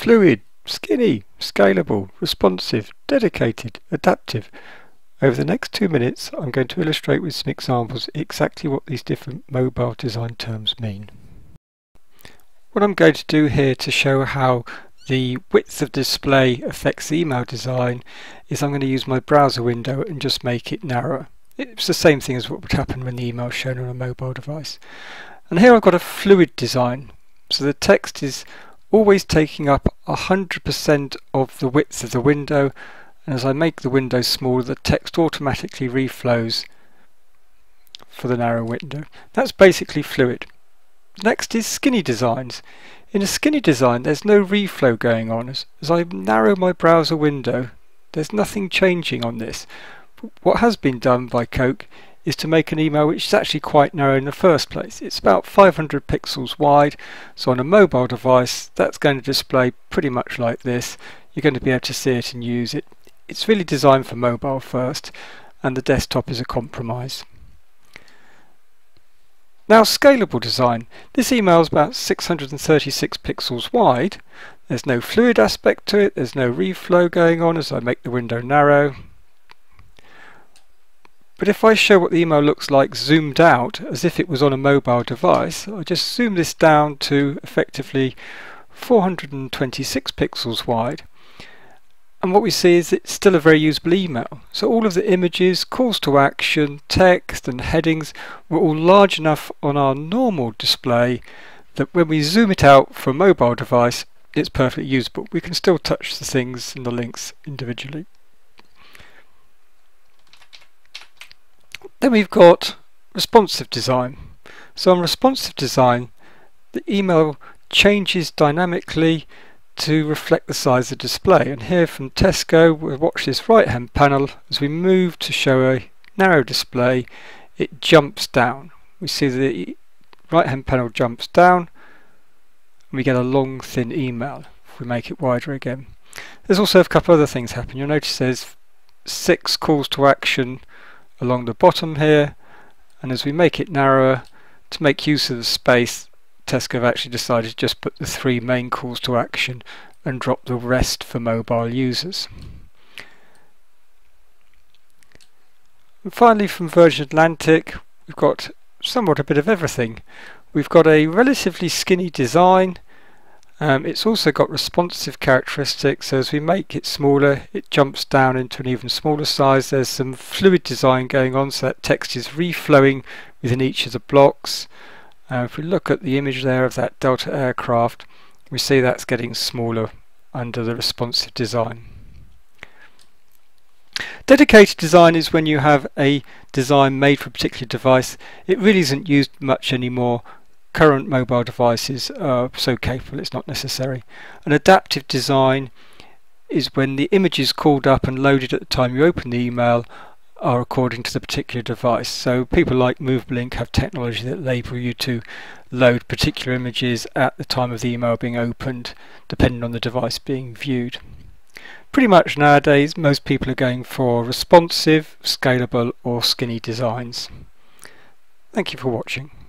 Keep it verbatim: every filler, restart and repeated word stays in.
fluid, skinny, scalable, responsive, dedicated, adaptive. Over the next two minutes I'm going to illustrate with some examples exactly what these different mobile design terms mean. What I'm going to do here to show how the width of display affects the email design is I'm going to use my browser window and just make it narrower. It's the same thing as what would happen when the email is shown on a mobile device. And here I've got a fluid design, so the text is always taking up one hundred percent of the width of the window, and as I make the window smaller the text automatically reflows for the narrow window. That's basically fluid. Next is skinny designs. In a skinny design there's no reflow going on. As, as I narrow my browser window there's nothing changing on this. But what has been done by Coke is to make an email which is actually quite narrow in the first place. It's about five hundred pixels wide, so on a mobile device that's going to display pretty much like this. You're going to be able to see it and use it. It's really designed for mobile first, and the desktop is a compromise. Now, scalable design. This email is about six hundred thirty-six pixels wide. There's no fluid aspect to it, there's no reflow going on as I make the window narrow. But if I show what the email looks like zoomed out as if it was on a mobile device, I just zoom this down to effectively four hundred twenty-six pixels wide. And what we see is it's still a very usable email. So all of the images, calls to action, text and headings were all large enough on our normal display that when we zoom it out for a mobile device it's perfectly usable. We can still touch the things and the links individually. Then we've got responsive design. So on responsive design the email changes dynamically to reflect the size of the display, and here from Tesco we'll watch this right hand panel. As we move to show a narrow display it jumps down. We see the right hand panel jumps down and we get a long thin email. If we make it wider again, there's also a couple other things happen. You'll notice there's six calls to action along the bottom here, and as we make it narrower to make use of the space, Tesco have actually decided to just put the three main calls to action and drop the rest for mobile users. And finally, from Virgin Atlantic we've got somewhat a bit of everything. We've got a relatively skinny design. Um, it's also got responsive characteristics, so as we make it smaller it jumps down into an even smaller size. There's some fluid design going on, so that text is reflowing within each of the blocks. Uh, if we look at the image there of that Delta aircraft, we see that's getting smaller under the responsive design. Dedicated design is when you have a design made for a particular device. It really isn't used much anymore. Current mobile devices are so capable it's not necessary. An adaptive design is when the images called up and loaded at the time you open the email are according to the particular device. So people like MoveLink have technology that enable you to load particular images at the time of the email being opened, depending on the device being viewed. Pretty much nowadays most people are going for responsive, scalable or skinny designs. Thank you for watching.